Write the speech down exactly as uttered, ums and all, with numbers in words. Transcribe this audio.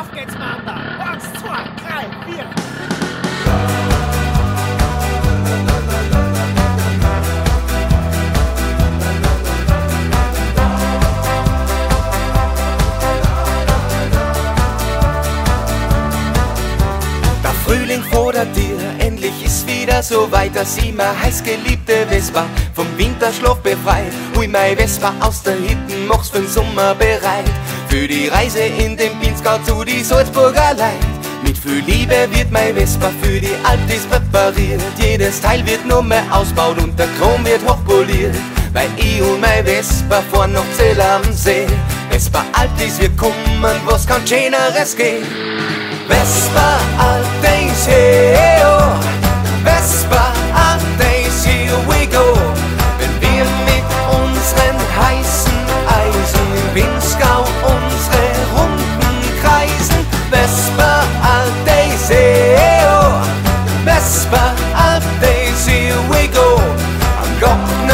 Auf geht's, Mann! Eins, zwei, drei, vier! Frühling vor der Tür, endlich ist wieder so weit, dass ich meine heißgeliebte Vespa vom Winterschlaf befreit. Hui, mein Vespa aus der Hitten, mach's für'n Sommer bereit. Für die Reise in den Pinzgau zu die Salzburger Leid. Mit viel Liebe wird mein Vespa für die Alpdays präpariert. Jedes Teil wird nur mehr ausbaut und der Chrom wird hochpoliert. Weil ich und mein Vespa fahren nach Zell am See. Vespa Alpdays, wir kommen, was kann schöneres gehen. Vespa Alpdays, hey oh, Vespa Alpdays, here we go. Wenn wir mit unseren heißen Eisen im Pinzgau unsere Runden kreisen. Vespa Alpdays, hey oh, Vespa Alpdays, here we go. Am Glocken